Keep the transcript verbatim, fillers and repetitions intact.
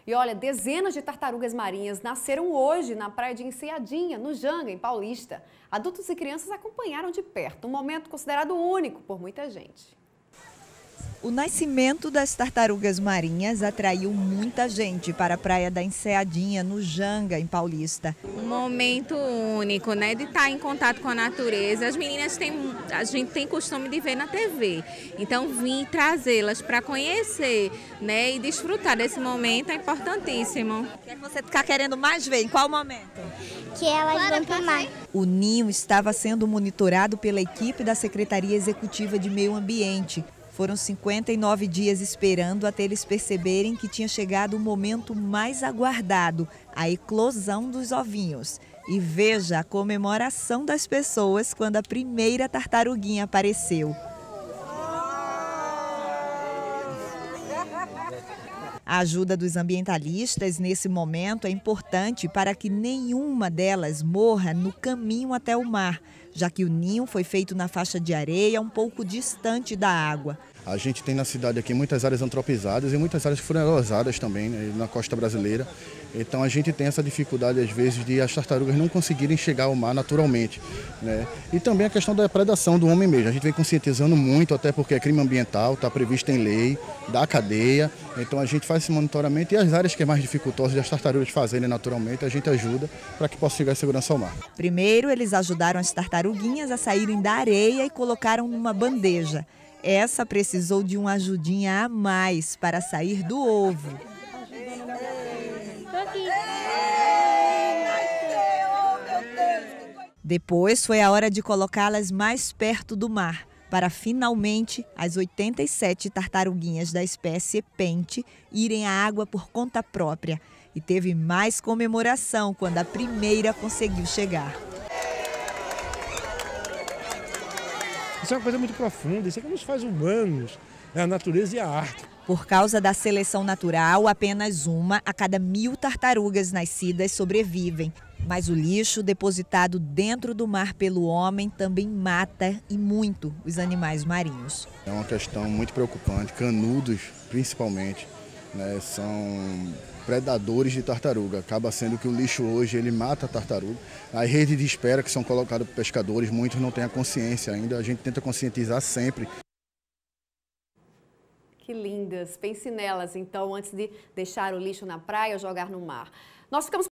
E olha, dezenas de tartarugas marinhas nasceram hoje na praia de Enseadinha, no Janga, em Paulista. Adultos e crianças acompanharam de perto, um momento considerado único por muita gente. O nascimento das tartarugas marinhas atraiu muita gente para a praia da Enseadinha, no Janga, em Paulista. Um momento único, né, de estar em contato com a natureza. As meninas têm, a gente tem costume de ver na T V, então vim trazê-las para conhecer, né, e desfrutar desse momento é importantíssimo. O que é que você está querendo mais ver? Em qual momento? Que elas vão para o mar. O ninho estava sendo monitorado pela equipe da Secretaria Executiva de Meio Ambiente. Foram cinquenta e nove dias esperando até eles perceberem que tinha chegado o momento mais aguardado, a eclosão dos ovinhos. E veja a comemoração das pessoas quando a primeira tartaruguinha apareceu. A ajuda dos ambientalistas nesse momento é importante para que nenhuma delas morra no caminho até o mar, já que o ninho foi feito na faixa de areia um pouco distante da água. A gente tem na cidade aqui muitas áreas antropizadas e muitas áreas que foram erosidas também, né, na costa brasileira. Então a gente tem essa dificuldade às vezes de as tartarugas não conseguirem chegar ao mar naturalmente, né? E também a questão da predação do homem mesmo. A gente vem conscientizando muito, até porque é crime ambiental, está previsto em lei, da cadeia. Então a gente faz esse monitoramento e as áreas que é mais dificultosa das tartarugas fazerem naturalmente, a gente ajuda para que possa chegar a segurança ao mar. Primeiro eles ajudaram as tartaruguinhas a saírem da areia e colocaram numa bandeja. Essa precisou de uma ajudinha a mais para sair do ovo. Depois foi a hora de colocá-las mais perto do mar, para finalmente as oitenta e sete tartaruguinhas da espécie pente irem à água por conta própria. E teve mais comemoração quando a primeira conseguiu chegar. Isso é uma coisa muito profunda, isso é que nos faz humanos, é a natureza e a arte. Por causa da seleção natural, apenas uma a cada mil tartarugas nascidas sobrevivem. Mas o lixo depositado dentro do mar pelo homem também mata e muito os animais marinhos. É uma questão muito preocupante, canudos principalmente, né, são predadores de tartaruga. Acaba sendo que o lixo hoje ele mata a tartaruga. A rede de espera que são colocadas por pescadores, muitos não têm a consciência ainda. A gente tenta conscientizar sempre. Que lindas! Pense nelas, então, antes de deixar o lixo na praia ou jogar no mar. Nós ficamos